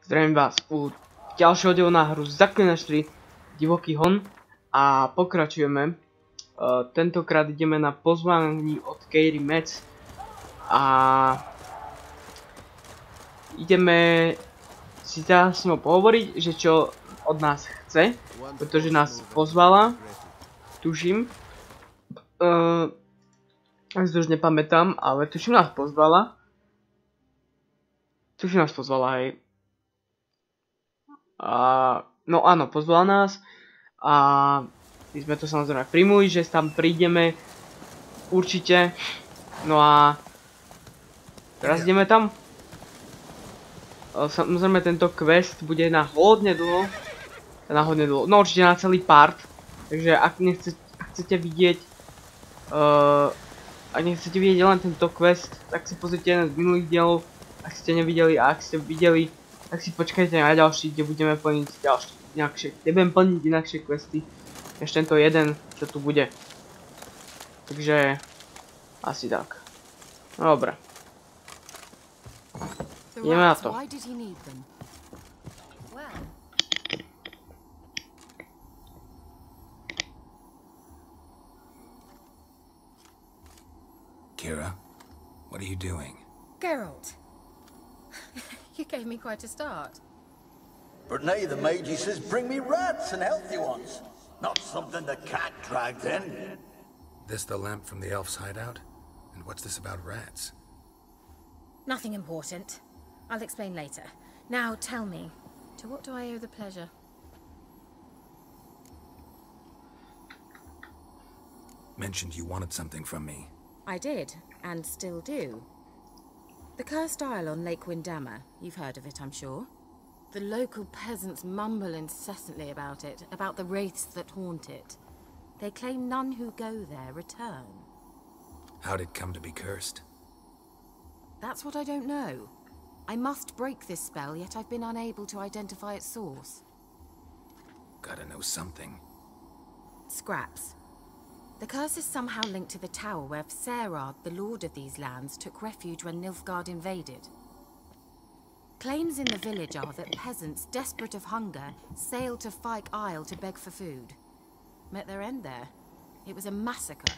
Zdravím vás u ďalšieho dielu na hru Zaklinač 3 Divoký hon a pokračujeme. Tentokrát ideme na pozvání od Kairi Metz a ideme si teraz s ňou pohovoriť, že čo od nás chce, pretože nás pozvala, tuším. Ja si to už nepamätám, ale tuším nás pozvala. Hej. No áno, pozvala nás a my sme to samozrejme primuli, že tam prídeme určite. No a teraz ideme tam. Samozrejme tento quest bude na hodne dlho. No určite na celý part. Takže ak chcete vidieť len tento quest, tak si pozrite jeden z minulých dielov, ak ste nevideli, a ak ste videli, tak si počkajte na ďalší, kde budeme plniť inakšie questy, než tento jeden, čo tu bude. Takže asi tak. No dobre. Ideme na to. Kira, what are you doing? Geralt, you gave me quite a start. But nay, the Magi says bring me rats and healthy ones. Not something the cat dragged in. This the lamp from the elf's hideout? And what's this about rats? Nothing important. I'll explain later. Now tell me, to what do I owe the pleasure? Mentioned you wanted something from me. I did, and still do. The Cursed Isle on Lake Windammer. You've heard of it, I'm sure. The local peasants mumble incessantly about it, about the wraiths that haunt it. They claim none who go there return. How'd it come to be cursed? That's what I don't know. I must break this spell, yet I've been unable to identify its source. Gotta know something. Scraps. The curse is somehow linked to the tower where Serad, the lord of these lands, took refuge when Nilfgaard invaded. Claims in the village are that peasants, desperate of hunger, sailed to Fyke Isle to beg for food. Met their end there. It was a massacre.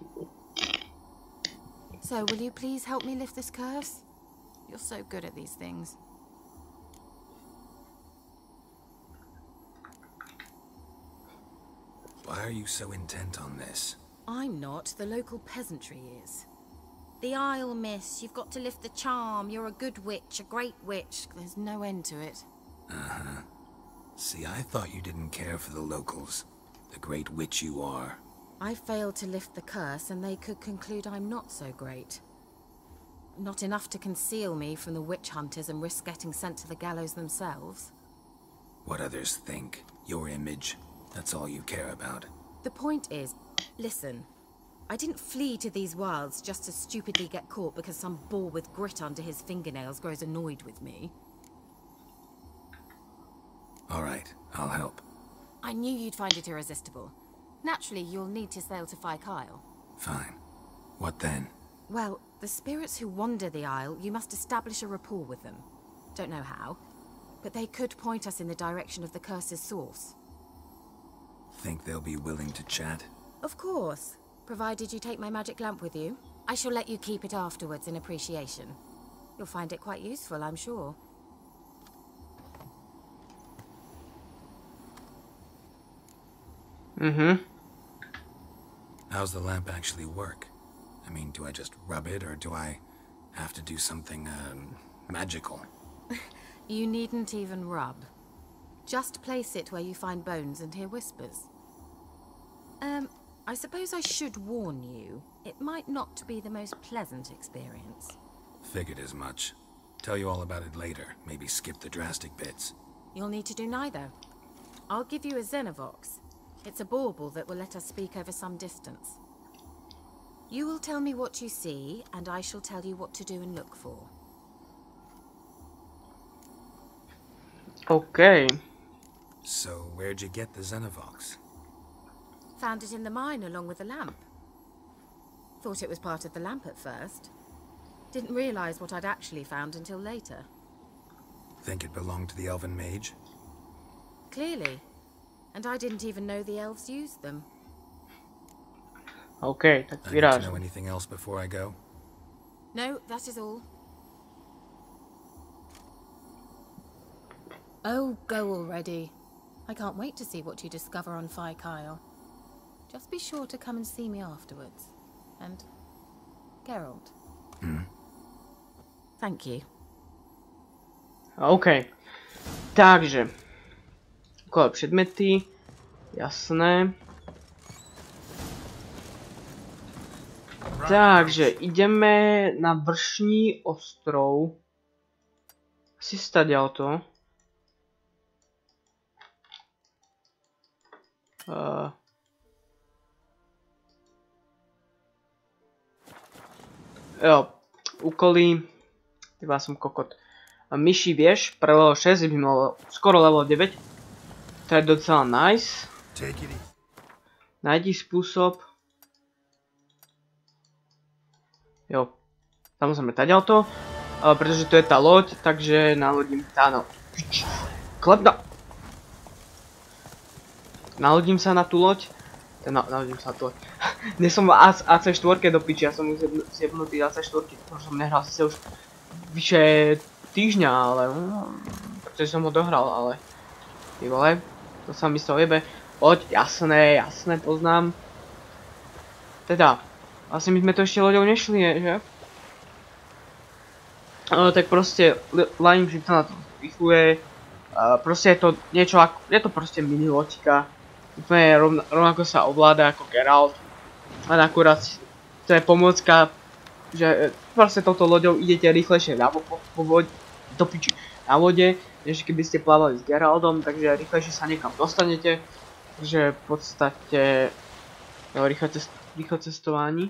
So, will you please help me lift this curse? You're so good at these things. Why are you so intent on this? I'm not. The local peasantry is. The Isle, miss. You've got to lift the charm. You're a good witch, a great witch. There's no end to it. Uh-huh. See, I thought you didn't care for the locals. The great witch you are. I failed to lift the curse, and they could conclude I'm not so great. Not enough to conceal me from the witch hunters and risk getting sent to the gallows themselves. What others think. Your image. That's all you care about. The point is, listen. I didn't flee to these wilds just to stupidly get caught because some boar with grit under his fingernails grows annoyed with me. All right, I'll help. I knew you'd find it irresistible. Naturally, you'll need to sail to Fyke Isle. Fine. What then? Well, the spirits who wander the Isle, you must establish a rapport with them. Don't know how, but they could point us in the direction of the curse's source. Think they'll be willing to chat? Of course. Provided you take my magic lamp with you. I shall let you keep it afterwards in appreciation. You'll find it quite useful, I'm sure. Mm-hmm. How's the lamp actually work? I mean, do I just rub it, or do I have to do something, magical? You needn't even rub. Just place it where you find bones and hear whispers. I suppose I should warn you. It might not be the most pleasant experience. Figured as much. Tell you all about it later. Maybe skip the drastic bits. You'll need to do neither. I'll give you a Xenovox. It's a bauble that will let us speak over some distance. You will tell me what you see, and I shall tell you what to do and look for. Okay. So, where'd you get the Xenovox? Found it in the mine along with the lamp. Thought it was part of the lamp at first. Didn't realize what I'd actually found until later. think it belonged to the elven mage? Clearly. And I didn't even know the elves used them. OK, tak I need to know vyrážam. anything else before I go? No, that is all. Oh, go already. I can't wait to see what you discover on Phi Kyle. Just be sure to come and see me afterwards. And Geralt. Thank you. OK. Takže. Kole předměty. Jasné. Takže ideme na vršní ostrov. Asi stadiaľ to. Jo, úkoly. Tyba som kokot. Myší vieš, pre level 6 by mal skoro level 9. To je docela nice. Najdi spôsob. Jo, samozrejme taďalto. Pretože to je tá loď, takže nalodím tá no. Klepna! Nalodím sa na tú loď. Nalodím sa na tú loď. Dnes som v AC4 do piči, ja som už zjebnutý AC4, protože som nehral si už vyše týždňa, ale pretože som ho dohral, ale ty vole, to sa mi z toho jebe. Loď, jasné, poznám. Teda, asi my sme to ešte loďou nešli, že? Tak proste, Line Ship sa na to zvyšuje. Proste je to niečo ako, je to proste mini loďka. Úplne rovnako sa ovláda ako Geralt. Len akurát to je pomôcka, že proste touto loďou idete rýchlejšie do piči na vode, než keby ste plávali s Geraltom, takže rýchlejšie sa niekam dostanete. Takže v podstate rýchle cestovanie.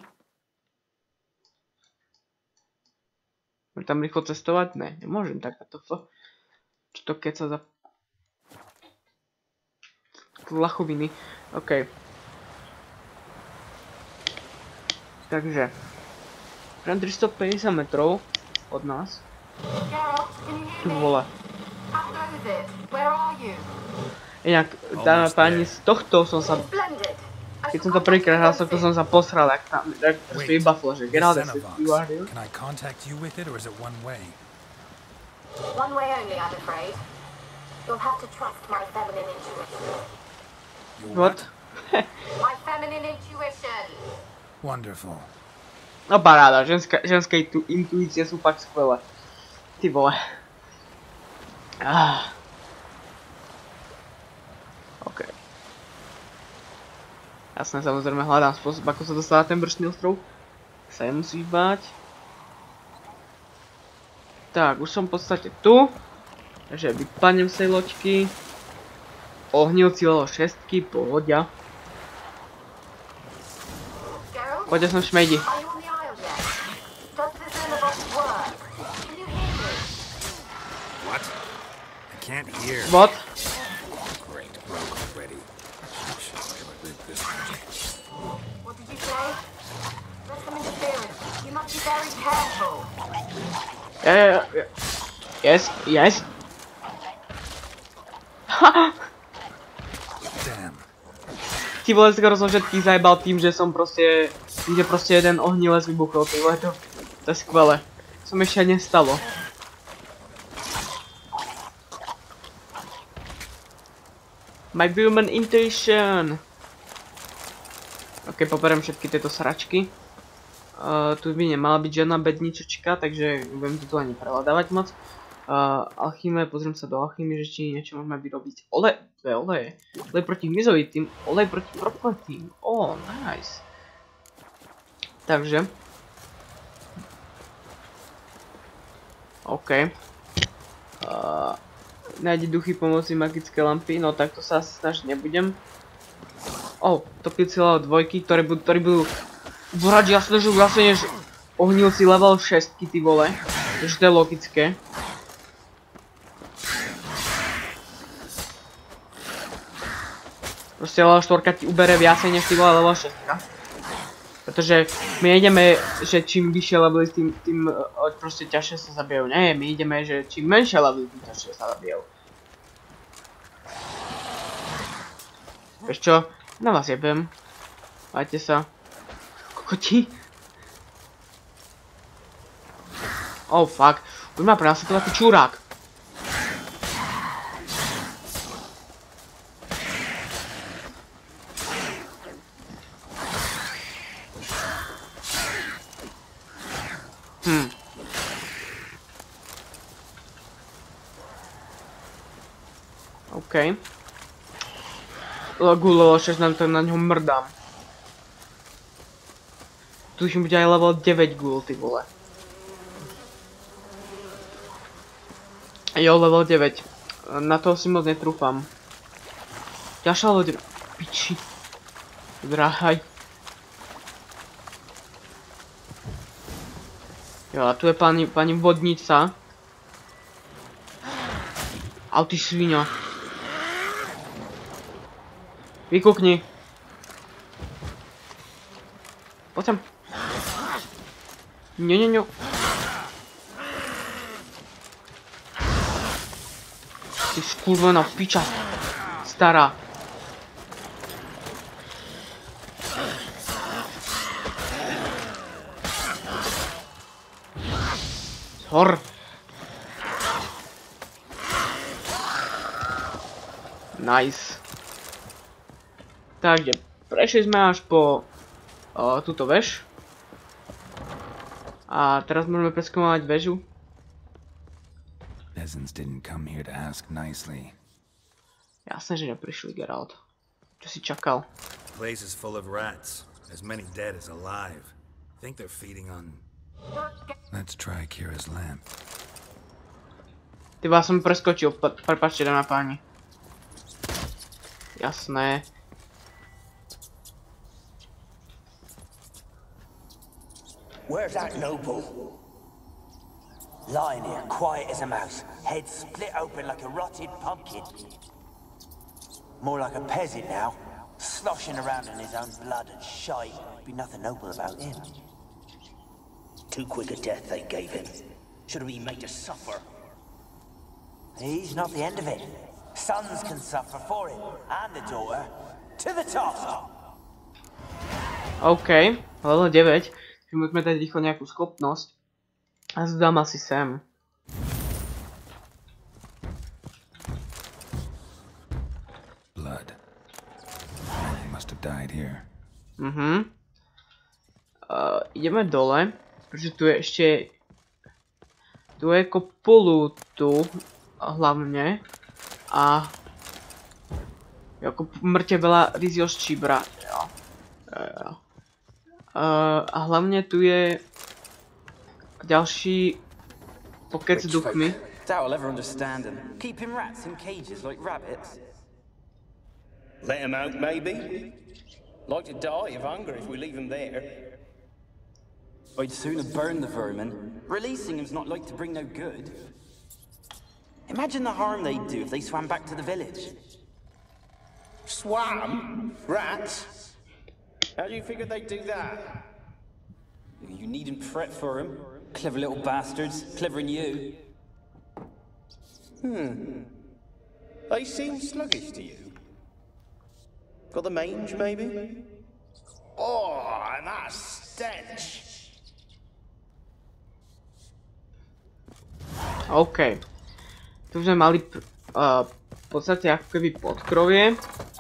Môžem tam rýchlo cestovať? Ne, nemôžem tak to. Čo to keca za lachoviny. OK. Takže. Prám 350 metrov od nás. Tu vole. Inak, dáme páni, z tohto som sa... Keď som to prvýkrát hral, to som sa posral, jak tam, jak to vybaflo, že Geralt, you are here. Can I contact you with it, or is it one way? One way only, I'm afraid. You'll have to trust my feminine intuition. What? My feminine intuition. Wonderful. No paráda, ženské intuície sú fakt skvelé. Ty vole. OK. Jasné, samozrejme hľadám spôsob, ako sa dostala ten vršný ostrov. Sa je musíš báť. Tak, už som v podstate tu. Takže vypadnem z tej loďky. Ohnilci level 6, pohodia. Poďte som šmejdi. What? I can't hear. What? Great, broke already. What did you say? There's some interference. You must be very careful. Yes. Damn. Ty vole, skoro som všetkých zajebal tým, že som proste... Tým, že proste jeden ohnilec vybuchol, ty vole, to je skvelé. To sa mi ešte nestalo. My human intuition. Ok, poberiem všetky tieto sračky. Tu by nemala byť žiadna bedničečka, takže nebudem to tu ani prehľadávať moc. Alchymie, pozriem sa do alchymie, že či niečo môžeme vyrobiť. Olej proti hmyzovitým, olej proti prokletým. Nice. Takže. OK. Nájdi duchy pomoci magické lampy, no tak to sa asi snažiť nebudem. Topíci level 2, ktorí budú vrať jasné, že vlastne než ohnilci level 6, ty vole. Takže to je logické. Proste level 4 ti ubere viacej než ty vole level 6. Preto Pretože my ideme, že čím vyššie levely, tým proste ťažšie sa zabijajú. Nie, my ideme, že čím menšie levely, tým ťažšie sa zabijajú. Vieš čo? Na vás jebem. Majte sa. Kokoti. Oh fuck. Už má pre nás to taký čurák. OK. Level 6 na ňom mrdám. Tu už bude aj level 9 ghoul, ty vole. Jo, level 9. Na toho si moc netrúfam. Ďalšia level 9. Piči. Dráhaj. Jo, a tu je pani vodnica. Au, ty sviňa. Vykukni. Poď sem. Nie. Ty skurvená piča. Stará. Zhor. Nice. Takže, prešli sme až po túto väž. A teraz môžeme preskúmať väžu. Peasants didn't come here to ask nicely. Jasné, že neprišli, Geralt. Čo si čakal? The place is full of rats, as many dead as alive. Think they're feeding on... Let's try Kira's lamp. Ty vás som preskočil, prepáčte, dámy a páni. Jasné. Where's that noble? Lying here, quiet as a mouse, head split open like a rotted pumpkin. More like a peasant now, sloshing around in his own blood and shite. Be nothing noble about him. Too quick a death they gave him. Should have been made to suffer. He's not the end of it. Sons can suffer for him, and the daughter. To the top! OK, level 9. Musíme dať rýchlo nejakú schopnosť. A zdám asi sem. Blood. He must have died here. Ideme dole, pretože tu je ešte... Tu je kopulu tu, hlavne. A... Ako mŕte veľa ryzieho ščíbra. Jo. A hlavne tu je... ďalší pokec s duchmi. Doubt I'll ever understand them. Keeping rats in cages like rabbits. Let them out, maybe? Like to die of hunger if we leave them there. I'd sooner burn the vermin. Releasing them's not like to bring no good. Imagine the harm they'd do if they swam back to the village. Swam? Rats? How do you figure they'd do that? You needn't fret for them. Clever little bastards. Clever than you. They seem sluggish to you. Got the mange, maybe? Oh, and that stench! OK. Tu sme mali v podstate ako keby podkrovie.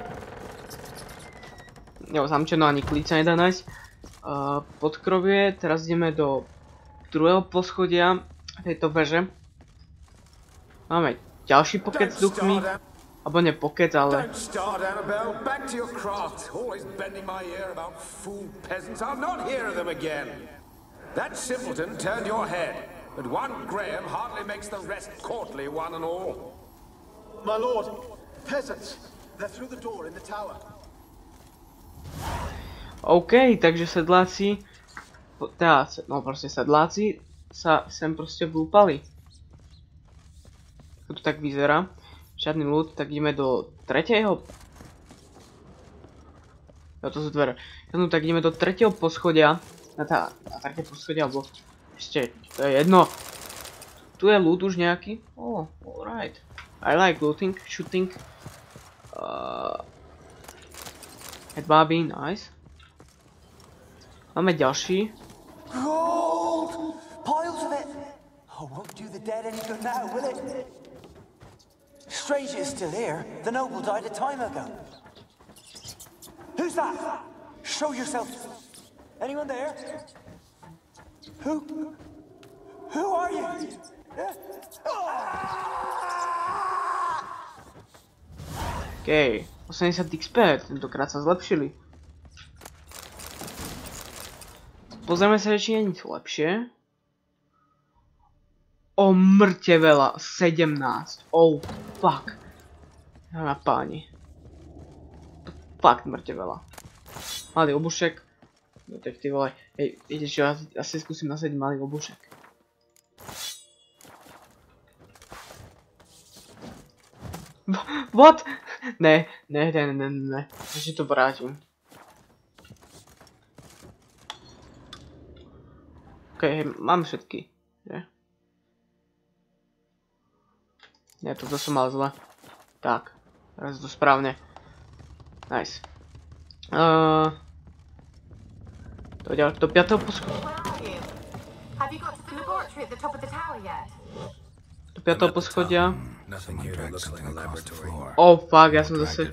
Jo, zamčeno ani klíca nedá nájsť. Podkrovie, teraz ideme do druhého poschodia tejto veže. Máme ďalší pokec s duchmi. Alebo ne pokec, ale... Don't start, Annabelle. Back to your craft. Always bending my ear about fool peasants. I'll not hear of them again. That simpleton turned your head, but one Graham hardly makes the rest courtly, one and all. My lord, peasants. They're through the door in the tower. OK, takže sedláci... No proste sedláci sa sem proste vlúpali. Ako to tak vyzerá. Žiadny ľud, tak ideme do tretieho Jo, to sú dvere. No tak ideme do tretieho poschodia. Na tretie poschodia, alebo ešte, to je jedno. Tu je loot už nejaký. Oh, alright. I like looting, shooting. Headbobby, nice. Máme ďalší. Gold! Piles of it! Oh, won't do the dead any good now, will it? Strange it's still here. The noble died a time ago. Who's that? Show yourself. Anyone there? Who? Who are you? OK, 80 XP, tentokrát sa zlepšili. Pozrieme sa, či je nič lepšie. O, mŕte veľa, 17. Oh, fuck. Na páni. Fakt mŕte veľa. Malý obušek. Detektív, ale hej, viete čo, ja si skúsim nasadiť malý obušek. What? Ne. Ešte to vrátim. OK, hej, mám všetky, že? Nie, toto som mal zle. Tak, teraz je to správne. Nice. Do 5. poschodia. Do 5. poschodia. Oh fuck, ja som zase...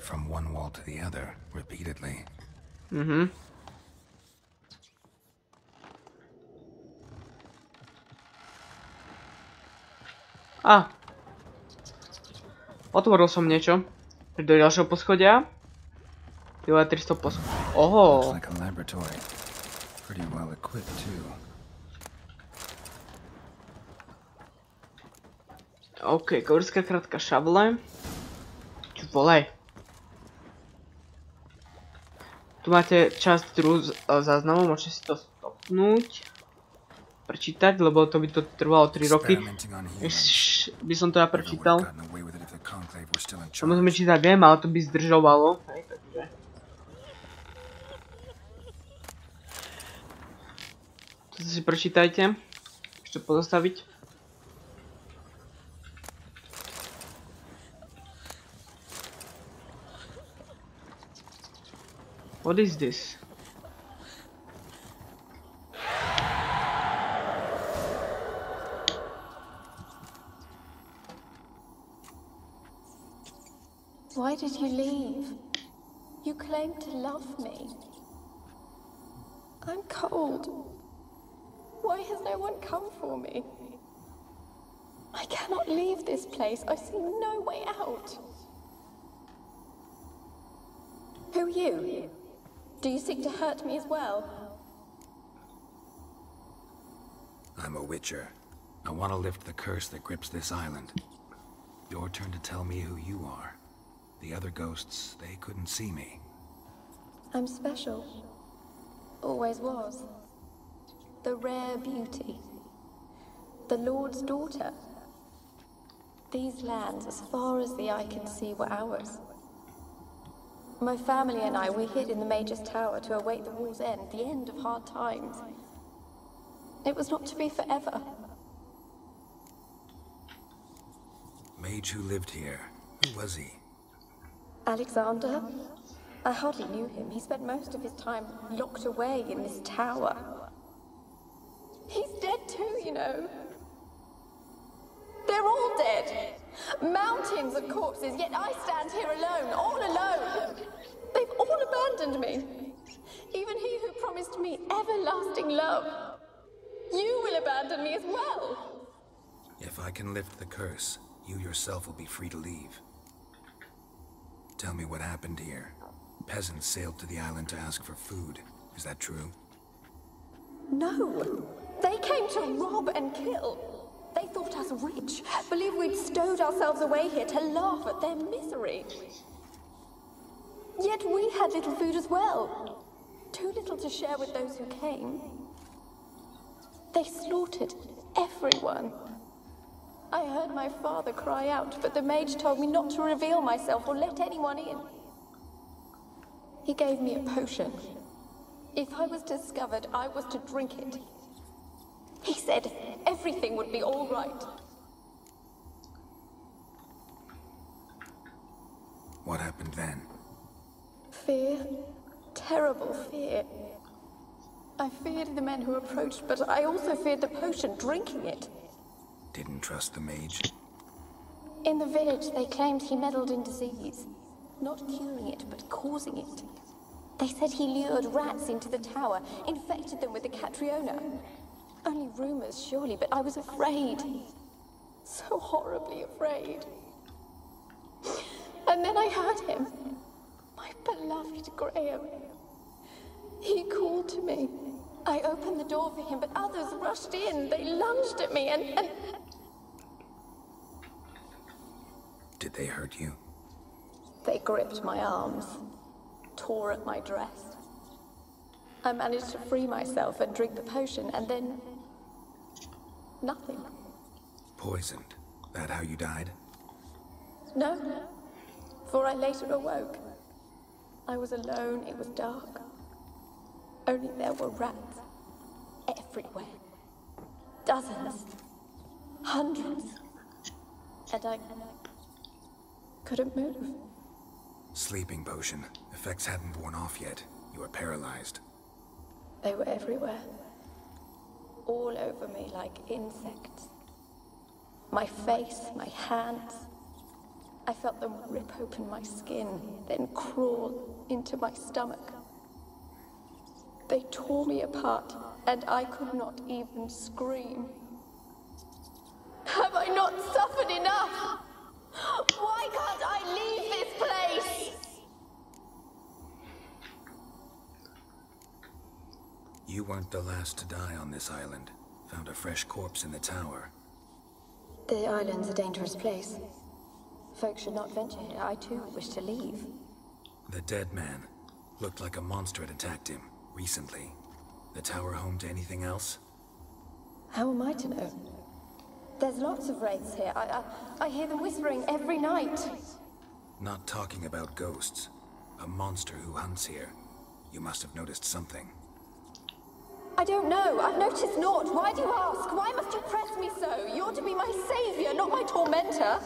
Otvoril som niečo. Do ďalšieho poschodia. Jo, 300 poschodia. Oho. OK, kourská krátka šavle. Čo volej. Tu máte časť druhú záznamu, môžete si to stopnúť. Prečítať, lebo to by to trvalo 3 roky. By som to ja prečítal. Samozrejme čítať viem, ale to by zdržovalo. Hej, takže. To si prečítajte. Ešte pozastaviť. What is this? Why did you leave? You claimed to love me. I'm cold. Why has no one come for me? I cannot leave this place. I see no way out. Who are you? Do you seek to hurt me as well? I'm a witcher. I want to lift the curse that grips this island. Your turn to tell me who you are. The other ghosts, they couldn't see me. I'm special. Always was. The rare beauty. The Lord's daughter. These lands, as far as the eye can see, were ours. My family and I, we hid in the Mage's Tower to await the war's end, the end of hard times. It was not to be forever. Mage who lived here. Who was he? Alexander? I hardly knew him. He spent most of his time locked away in this tower. He's dead too, you know. They're all dead. Mountains of corpses, yet I stand here alone, all alone. They've all abandoned me. Even he who promised me everlasting love. You will abandon me as well. If I can lift the curse, you yourself will be free to leave. Tell me what happened here. Peasants sailed to the island to ask for food. Is that true? No. They came to rob and kill. They thought us rich, believed we'd stowed ourselves away here to laugh at their misery. Yet we had little food as well. Too little to share with those who came. They slaughtered everyone. I heard my father cry out, but the mage told me not to reveal myself or let anyone in. He gave me a potion. If I was discovered, I was to drink it. He said everything would be all right. What happened then? Fear. Terrible fear. I feared the men who approached, but I also feared the potion, drinking it. Didn't trust the mage? In the village, they claimed he meddled in disease. Not curing it, but causing it. They said he lured rats into the tower, infected them with the Catriona. Only rumors, surely, but I was afraid. So horribly afraid. And then I heard him. My beloved Graham. He called to me. I opened the door for him, but others rushed in. They lunged at me and... Did they hurt you? They gripped my arms, tore at my dress. I managed to free myself and drink the potion, and then... nothing. Poisoned? That how you died? No, for I later awoke. I was alone, it was dark. Only there were rats. Everywhere. Dozens. Hundreds. And I couldn't move. Sleeping potion. Effects hadn't worn off yet. You were paralyzed. They were everywhere. All over me like insects. My face, my hands. I felt them rip open my skin, then crawl into my stomach. They tore me apart, and I could not even scream. Have I not suffered enough? Why can't I leave this place? You weren't the last to die on this island. Found a fresh corpse in the tower. The island's a dangerous place. Folks should not venture here. I too wish to leave. The dead man. Looked like a monster had attacked him. Recently. The tower home to anything else? How am I to know? There's lots of wraiths here. I hear them whispering every night. Not talking about ghosts. A monster who hunts here. You must have noticed something. I don't know. I've noticed naught. Why do you ask? Why must you press me so? You're to be my savior, not my tormentor.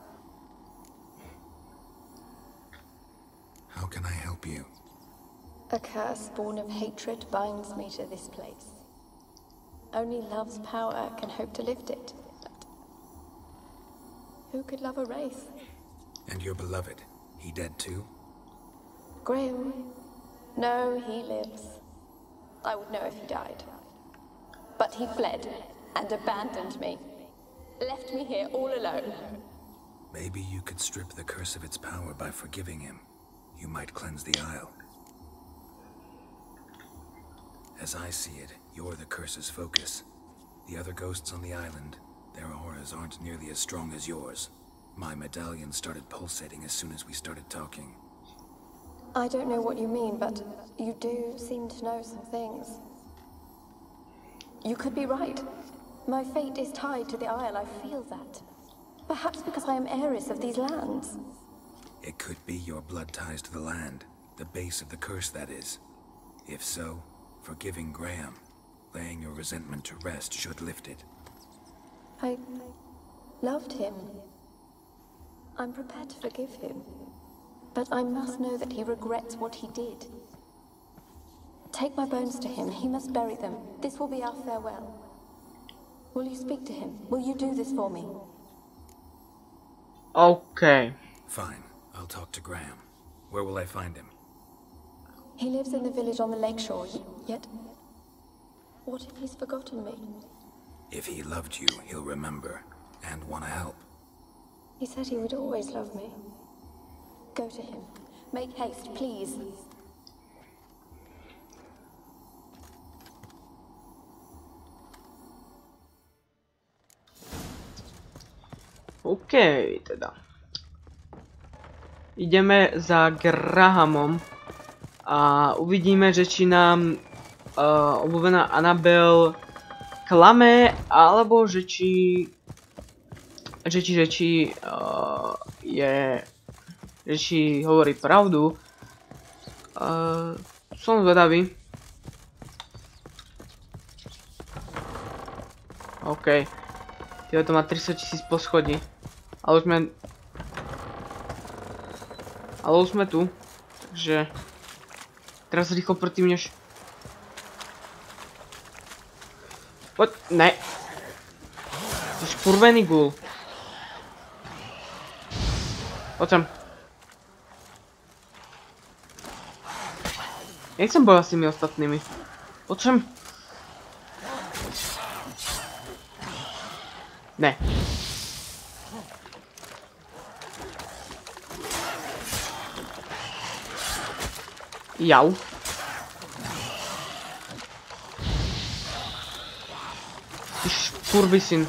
How can I help you? A curse born of hatred binds me to this place. Only love's power can hope to lift it. But who could love a wraith? And your beloved, he dead too? Graham? No, he lives. I would know if he died. But he fled and abandoned me. Left me here all alone. Maybe you could strip the curse of its power by forgiving him. You might cleanse the Isle. As I see it, you're the curse's focus. The other ghosts on the island, their auras aren't nearly as strong as yours. My medallion started pulsating as soon as we started talking. I don't know what you mean, but you do seem to know some things. You could be right. My fate is tied to the Isle, I feel that. Perhaps because I am heiress of these lands. It could be your blood ties to the land, the base of the curse, that is. If so, forgiving Graham, laying your resentment to rest should lift it. I loved him. I'm prepared to forgive him. But I must know that he regrets what he did. Take my bones to him. He must bury them. This will be our farewell. Will you speak to him? Will you do this for me? Okay. Fine. I'll talk to Graham. Where will I find him? He lives in the village on the lakeshore, yet... what if he's forgotten me? If he loved you, he'll remember, and want to help. He said he would always love me. Go to him. Make haste, please. OK, teda. Ideme za Grahamom a uvidíme, že či nám obľúbená Annabelle klame, alebo že či hovorí pravdu. Som zvedavý. OK. Tyjo, to má 30 000 poschodí. Ale už sme tu. Takže... Teraz rýchlo predtým než... Poď, ne. To je škurvený gul. Poď sem. Nechcem bojovať s tými ostatnými. Poď sem. Ne. Jau. Ty škurvisyn.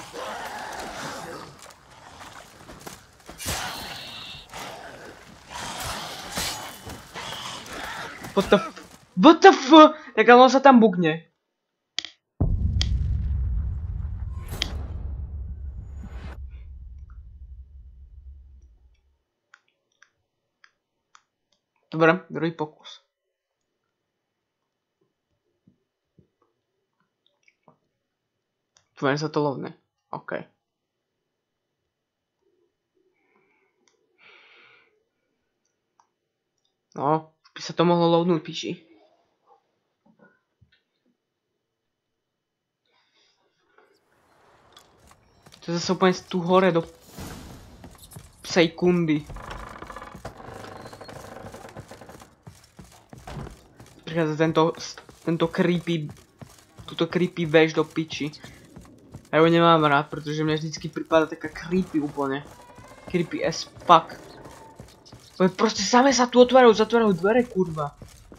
What the f? Tak ale on sa tam bukne. Dobre, druhý pokus. Tvojem sa to lovne. OK. No, by sa to mohlo lovnúť, piči. To je zase úplne tu hore do sekundy. Prichádza tento creepy, túto creepy vež do piči. Ja ho nemám rád, pretože mne vždycky prípada taká creepy úplne. Creepy as fuck. Proste same sa tu zatvárajú dvere, kurva.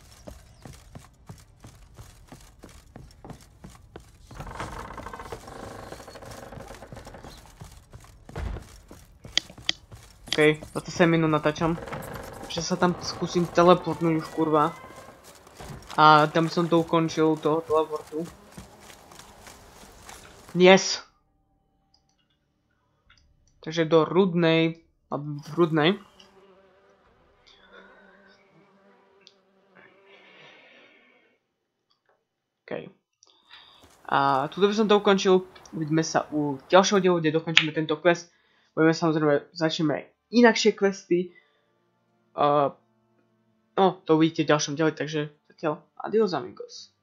OK, 27 minút natáčam. Že sa tam skúsim teleportnúť už, kurva. A tam som to ukončil, toho teleportu. Yes! Takže do Rudnej, alebo v Rudnej. OK. A tuto by som to ukončil. Uvidíme sa u ďalšieho dielu, kde dokončíme tento quest. Začneme inakšie questy. No, to uvidíte v ďalšom dieli, takže zatiaľ adios amigos.